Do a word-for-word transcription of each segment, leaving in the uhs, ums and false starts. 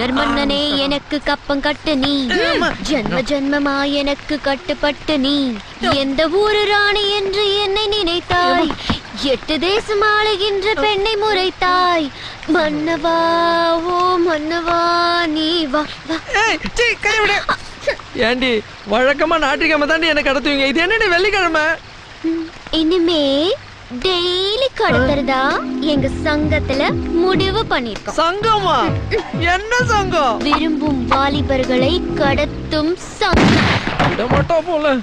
மன்னர் மன்னனே எனக்கு கப்பம் கட்டு நீ, ஜென்ம ஜென்மமா எனக்கு கட்டுப்பட்டு நீ, எந்த ஊரு ராணி என்று என்னை நினைத்தாய், எட்டு தேசம் ஆளுகின்ற பெண்ணை முறைத்தாய், மன்னவா ஓ மன்னவா நீ வா வா. ஏண்டி வழக்கமா ஞாயிற்றுக்கிழமை தாண்டி எனக்கு கடத்துவீங்க, இது என்னடி வெள்ளிக்கிழமை? இனிமே டெய்லி கடத்துறதா எங்க சங்கத்துல முடிவு பண்ணிருக்கோம். சங்கமா? என்ன சங்கம்? விரும்பும் வாலிபர்களை கடத்தும் சங்கம். விட மாட்டோம் போல.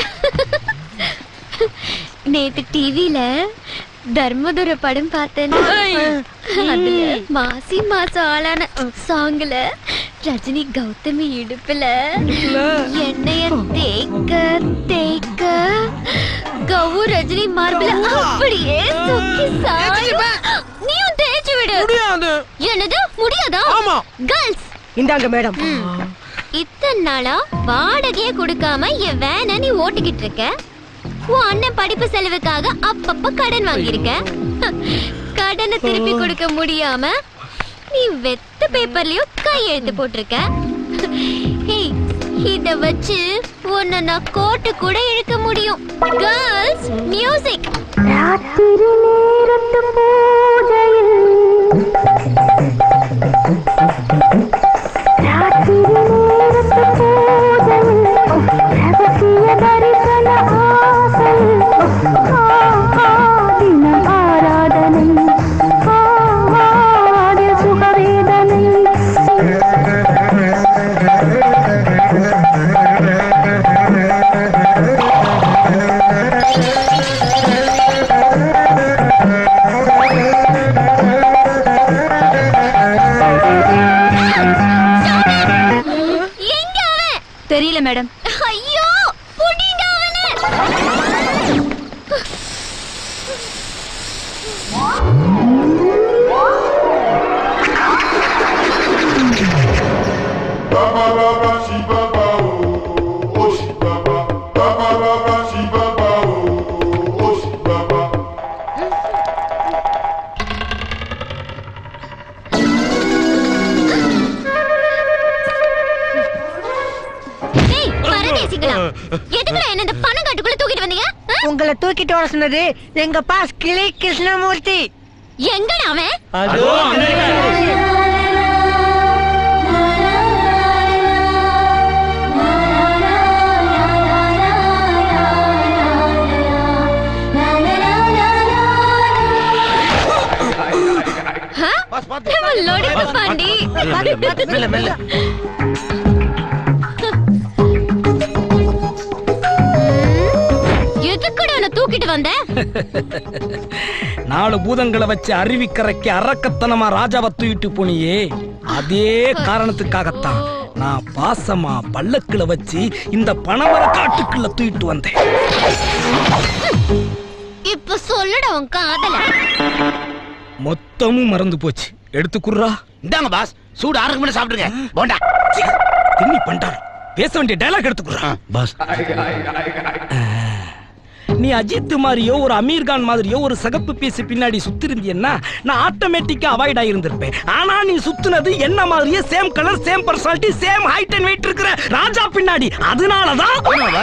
நேத்து டிவில தர்மதுர படம் பார்த்தேன். அதுல மாசி மாசம் ஆளான சாங்ல ரஜினி கௌதமி இடுப்புல எண்ணெய தேக்க தேக்க கவு ரஜினி மார்பில அப்படியே சுக்கி சாயும். நீயும் தேய்ச்சி விடு. முடியாது. என்னது முடியாதா? ஆமா. கேர்ள்ஸ் இந்தாங்க மேடம். இத்தனை நாளா வாடகையே கொடுக்காம என் வேனை நீ ஓட்டிக்கிட்டு இருக்க. உன் அண்ணன் படிப்பு செலவுக்காக அப்பப்ப கடன் வாங்கியிருக்க. கடனை திருப்பி கொடுக்க முடியாம நீ வெத்த பேப்பர்லயும் கையெழுத்து போட்டிருக்க. இத வச்சு உன்னை நான் கோர்ட்டு கூட இழுக்க முடியும். Girls music. ராத்திரி நேரத்து பூஜையில் ராத்திரி நேரத்து பூஜையில் ரகசிய தரிசன ஆசையில் தினம் ஆராதனை ஆடிய சுகவேதனை. தெரியல மேடம். ஐயோ புடிங்க அவனை. Baba baba shi baba oh oh shi baba baba baba shi baba oh oh shi baba. எதுக்குடா என்ன இந்த பணங்காட்டுக்குள்ள தூக்கிட்டு வந்தீங்க? உங்களை தூக்கிட்டு வர சொன்னது எங்க பாஸ் கிளி கிருஷ்ணமூர்த்தி. எங்கடா அவன்? அதோ அமெரிக்கா. பாஸ் பாத்து லோடிக்கு பாண்டி. மெல்ல மெல்ல. தூக்கிட்டு வந்த நாலு பூதங்களை வச்சு அருவிக்கரைக்கு அரக்கத்தனமா ராஜாவை தூக்கிட்டு போனியே, அதே காரணத்துக்காகத்தான் நான் பாசமா பல்லக்குல வச்சு இந்த பணமர காட்டுக்குள்ள தூக்கிட்டு வந்தேன். இப்ப சொல்லுடா உன் காதல. மொத்தமும் மறந்து போச்சு. எடுத்துக்குறா. இந்தாங்க பாஸ், சூடு ஆறுக்கு முன்னாடி சாப்பிடுங்க. போண்டா தின்னி பண்டாரு. பேச வேண்டிய டயலாக் எடுத்துக்குறா. பாஸ், நீ அஜித் மாதிரியோ ஒரு அமீர் கான் மாதிரியோ ஒரு சகப்பு பீஸ் பின்னாடி சுத்திருந்தீன்னா நான் ஆட்டோமேட்டிக்கா அவாய்ட் ஆயிருந்திருப்பேன். ஆனா நீ சுத்துனது என்ன மாதிரியே same colour, same personality, same height and weight இருக்கிற ராஜா பின்னாடி. அதனாலதான்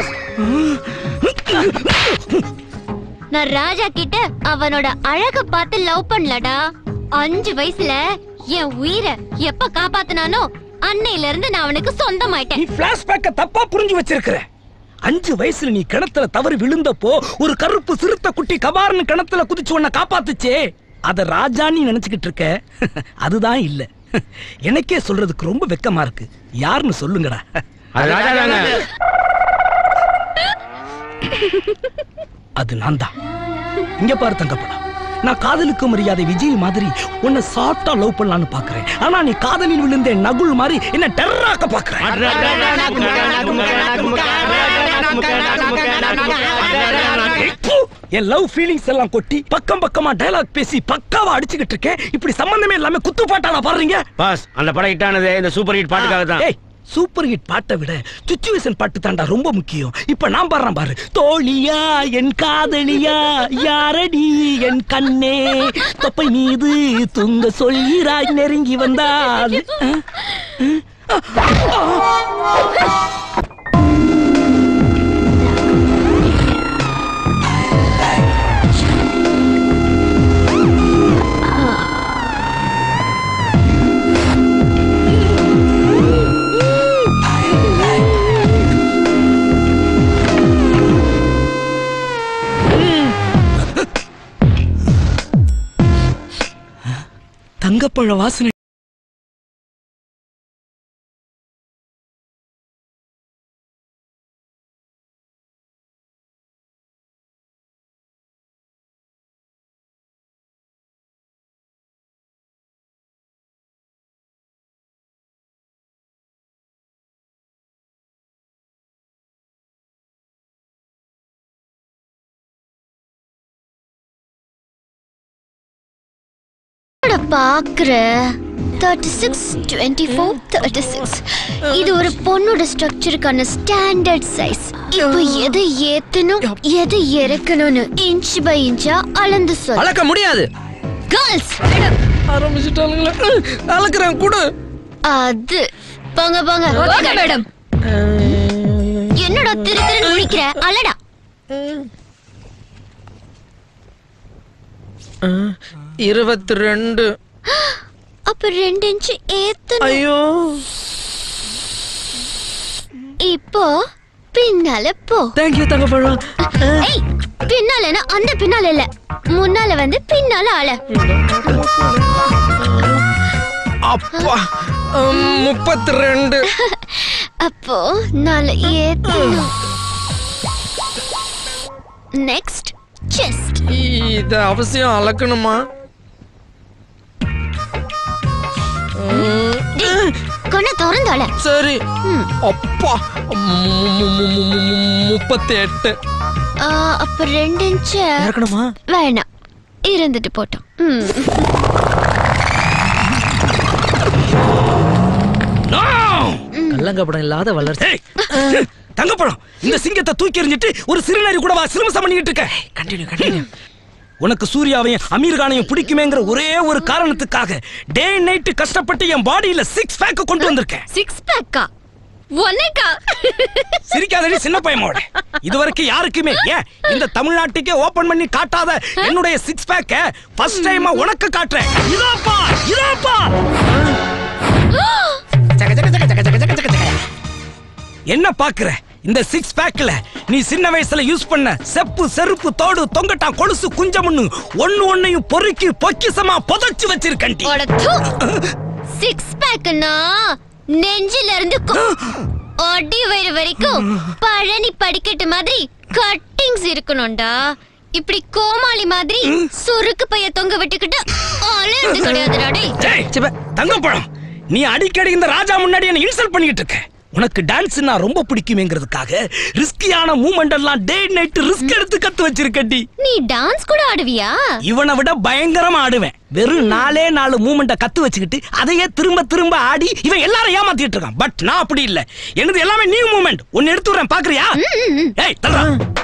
நான் ராஜா கிட்ட அவனோட அழக பார்த்து லவ் பண்ணலடா. அஞ்சு வயசுல என் உயிரை எப்ப காப்பாத்தினானோ அன்னையில இருந்து நான் அவனுக்கு சொந்தமாயிட்டேன். நீ பிளாஷ்பேக்க தப்பா புரிஞ்சு வச்சிருக்கிற. அஞ்சு வயசுல நீ கிணத்துல தவறி விழுந்தப்போ ஒரு கருப்பு சிறுத்தை குட்டி கபார்னு கிணத்துல குதிச்சு உன்னை காப்பாத்துச்சே, அத ராஜா நீ நினைச்சுக்கிட்டு இருக்க. அதுதான் இல்ல. எனக்கே சொல்றதுக்கு ரொம்ப வெக்கமா இருக்கு. யாருன்னு சொல்லுங்கடா. அது நான் தான். இங்க பாரு தங்கப்படா, நான் காதலுக்கு மரியாதை விஜய் மாதிரி உன்னை சாஃப்டா லவ் பண்ணலான்னு பாக்குறேன். ஆனா நீ காதலில் விழுந்த நகுல் மாதிரி என்ன டெரராக்க பாக்குறேன். என் லவ் ஃபீலிங்ஸ் எல்லாம் கொட்டி பக்கம் பக்கமா டயலாக் பேசி பக்காவா அடிச்சுக்கிட்டு இருக்கேன். இப்படி சம்பந்தமே இல்லாம குத்து பாட்டாடா பாடுறீங்க. பாஸ், அந்த படம் ஹிட் ஆனதே இந்த சூப்பர் ஹிட் பாட்டுக்காக தான். ஏய், சூப்பர் ஹிட் பாட்டை விட சிச்சுவேஷன் பாட்டு தாண்டா ரொம்ப முக்கியம். இப்ப நான் பாடுறேன் பாரு. தோழியா என் காதலியா யாரடி என் கண்ணே தொப்பை மீது துங்க சொல்கிறாய் நெருங்கி வந்தால். தங்கப்பழ வாசனை. பாக்குற thirty-six twenty-four thirty-six இது ஒரு பொண்ணோட ஸ்ட்ரக்சருக்கான ஸ்டாண்டர்ட் சைஸ். இப்போ எதை ஏத்தணும் எதை இறக்கணும்னு இன்ச் பை இன்ச்சா அளந்து சொல்ல. அளக்க முடியாது. கேர்ள்ஸ் ஆரம்பிச்சிட்டாங்களே. அளக்குறேன் கூட. அது போங்க போங்க. Okay madam. என்னடா திரு திருன்னு முடிக்கிற? அலடா. இருபத்தி ரெண்டு. அப்ப ரெண்டு இன்ச் ஏத்தணும். ஐயோ. இப்போ பின்னால போ. Thank you Thangapazham. ஏய் பின்னாலனா அந்த பின்னால இல்ல. முன்னால வந்து பின்னால ஆள. அப்பா முப்பத்தி ரெண்டு. அப்போ நாலு ஏத்தணும். Next chest. இது அவசியம் அளக்கணுமா? கொன திறந்தால. சரி. அப்பா முப்பத்தி எட்டு. அப்ப ரெண்டு இன்ச் இறக்கணுமா? வேணாம் இருந்துட்டு போட்டோம். கள்ளங்கப்படம் இல்லாத வளர்ச்சி. தங்கப்பழம் இந்த சிங்கத்தை தூக்கி எறிஞ்சிட்டு ஒரு சிறுநரி கூட வா சிறுமசம் பண்ணிட்டு இருக்க. Continue continue. உனக்கு சூர்யாவையும் அமீர்கானையும் பிடிக்குமேங்கிற ஒரே ஒரு காரணத்துக்காக டே நைட் கஷ்டப்பட்டு என் பாடியில சிக்ஸ் பேக் கொண்டு வந்திருக்கேன். சிக்ஸ் பேக்கா? ஒன்னேக்கா? சிரிக்காதடி சின்ன பையனோட. இதுவரைக்கும் யாருக்குமே ஏன் இந்த தமிழ்நாட்டுக்கே ஓபன் பண்ணி காட்டாத என்னுடைய சிக்ஸ் பேக்க ஃபர்ஸ்ட் டைமா உனக்கு காட்டுறேன். இதாப்பா இதாப்பா. என்ன பாக்குற? இந்த சிக்ஸ் பேக்ல நீ சின்ன வயசுல யூஸ் பண்ண செப்பு செருப்பு தோடு தொங்கட்டா கொலுசு குஞ்சமுன்னு ஒண்ணு ஒண்ணையும் பொறுக்கி பொக்கிசமா புதைச்சு வச்சிருக்கேன். சிக்ஸ் பேக்னா நெஞ்சில இருந்து அடி வயிறு வரைக்கும் பழனி படிக்கட்டு மாதிரி கட்டிங்ஸ் இருக்கணும்டா. இப்படி கோமாளி மாதிரி சுருக்கு பைய தொங்க விட்டுக்கிட்டு அலர்ந்து கிடையாதுடா. டேய் தங்கப்பழம், நீ அடிக்கடி இந்த ராஜா முன்னாடி என்ன இன்சல்ட் பண்ணிட்டு இருக்க. உனக்கு டான்ஸ்னா ரொம்ப பிடிக்குமேங்கிறதுக்காக ரிஸ்கியான மூவ்மெண்ட் எல்லாம் டே நைட் ரிஸ்க் எடுத்து கத்து வச்சிருக்கடி. நீ டான்ஸ் கூட ஆடுவியா? இவனை விட பயங்கரமா ஆடுவேன். வெறும் நாலே நாலு மூவ்மெண்ட கத்து வச்சுக்கிட்டு அதையே திரும்ப திரும்ப ஆடி இவன் எல்லாரும் ஏமாத்திட்டு இருக்கான். பட் நான் அப்படி இல்ல. எனது எல்லாமே நியூ மூவ்மெண்ட். ஒன்னு எடுத்து வரேன் பாக்குறியா? ஏய் தல்றா.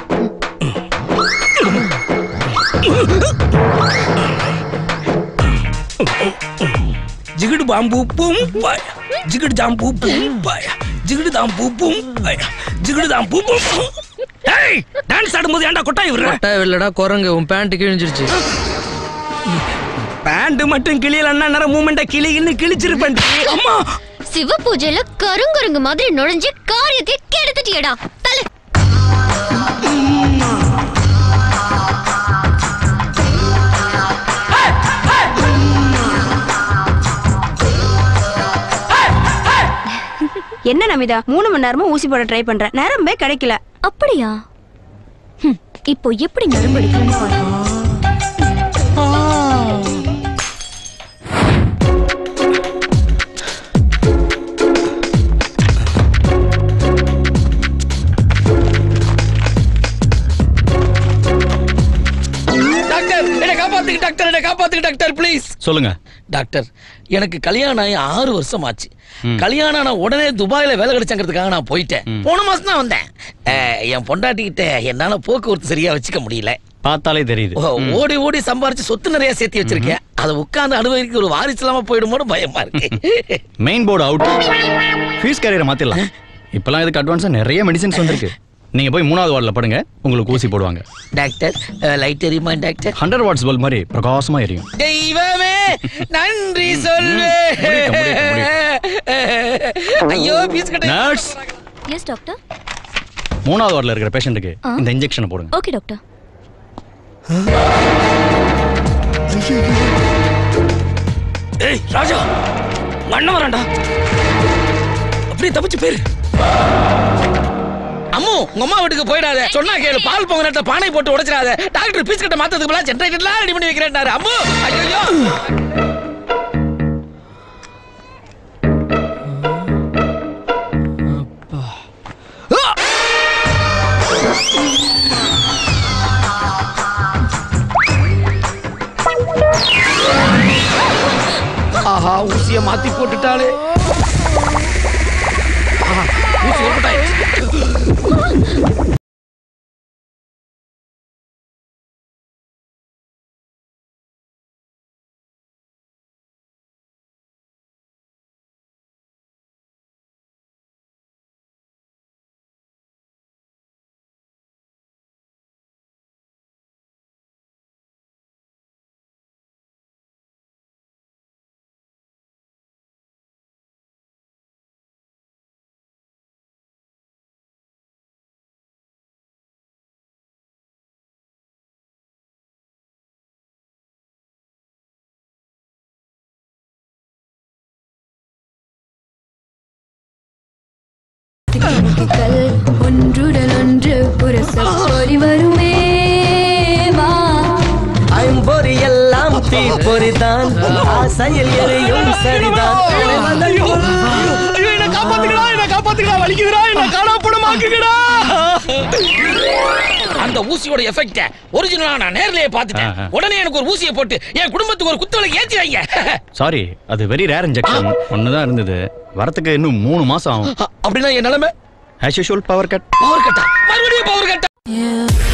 ஜிகிடு பாம்பு பூம் பாயா, ஜிகிடு ஜாம்பு பூம் பாயா, ஜிகிடு தாம்பு பூம் பாயா, ஜிகிடு தாம்பு பூம். ஏய் டான்ஸ் ஆடும்போது ஏன்டா கொட்டாய் விடுற? கொட்டாய் இல்லடா குரங்கு, உன் பேண்ட் கிழிஞ்சிருச்சு. பேண்ட் மட்டும் கிளியலன்னா நேர மூமெண்ட கிளின்னு கிழிச்சிருப்பேன். அம்மா சிவ பூஜையில கருங்குரங்கு மாதிரி நுழைஞ்சு காரியத்தை கெடுத்துட்டியடா. தலை என்ன நமிதா, மூணு மணி நேரமா ஊசி போட ட்ரை பண்றேன், நரம்பே கிடைக்கல. அப்படியா? இப்போ எப்படி நரம்பு எடுக்கணும்னு பாரு. டாக்டர் என்ன காப்பாத்துங்க, டாக்டர் என்ன காப்பாத்துங்க டாக்டர் ப்ளீஸ். சொல்லுங்க. டாக்டர், எனக்கு கல்யாணம் ஆகி ஆறு வருஷம் ஆச்சு. கல்யாணம் ஆன உடனே துபாயில வேலை கிடைச்சாங்கிறதுக்காக நான் போயிட்டேன். போன மாசம் தான் வந்தேன். என் பொண்டாட்டிக்கிட்ட என்னால போக்குவரத்து சரியா வச்சுக்க முடியல. பார்த்தாலே தெரியுது. ஓடி ஓடி சம்பாரிச்சு சொத்து நிறைய சேர்த்து வச்சிருக்கேன். அதை உட்கார்ந்து அனுபவிக்க ஒரு வாரிசு இல்லாம போயிடுமோன்னு பயமா இருக்கு. Main board out. ஃபீஸ் கேரியரை மாத்திடலாம். இப்பெல்லாம் இதுக்கு அட்வான்ஸா நிறைய மெடிசின்ஸ் வந்திருக்கு. நீங்க போய் மூணாவது வார்டுல படுங்க, உங்களுக்கு ஊசி போடுவாங்க. டாக்டர், லைட் எரியுமா டாக்டர்? ஹண்ட்ரட் வாட்ஸ் பல்ப் மாதிரி பிரகாசமா எரியும். தெய்வமே நன்றி சொல்லு. ஐயோ பீஸ் கட்ட. நர்ஸ். Yes doctor. மூணாவது வார்டுல இருக்கிற பேஷண்ட்டுக்கு இந்த இன்ஜெக்ஷனை போடுங்க. Okay doctor. ஏய் ராஜா, அண்ணன் வரண்டா. அப்படியே தப்பிச்சு பேரு. அம்மு, உங்க அம்மா வீட்டுக்கு போயிடாத. சொன்னா கேளு. பால் பொங்க நேரத்தை பானை போட்டு உடைச்சிடாத. டாக்டர் பீஸ் கட்ட மாத்ததுக்கு பதிலா ஜெனரேட்டர்லாம் ரெடி பண்ணி வைக்கிறேன்னாரு. அம்மு, ஐயோ. ஆஹா, ஊசிய மாத்தி போட்டுட்டாளே. ஊசி போட்டாயிடுச்சு. ஒன்றுடன் ஒன்று புரசப்போரி வருமே வா. ஐம்பொறி எல்லாம் தீப்பொறிதான், ஆசையில் எரியும் சரிதான். என்ன காப்பாத்துக்கடா, என்ன காப்பாத்துக்கடா, வலிக்குதுடா, என்ன காணாப்படமாக்குங்கடா. அந்த ஊசியோட எஃபெக்ட் ஒரிஜினலா நான் நேர்லயே பார்த்துட்டேன். உடனே எனக்கு ஒரு ஊசியை போட்டு என் குடும்பத்துக்கு ஒரு குத்துவலை ஏத்தி வைங்க. சாரி, அது வெரி ரேர் இன்ஜெக்ஷன். ஒண்ணுதான் இருந்தது. வரத்துக்கு இன்னும் மூணு மாசம் ஆகும். அப்படின்னா என் நிலைமை as usual power cut. Power கட்டா? மறுபடியும் பவர் கட்டா?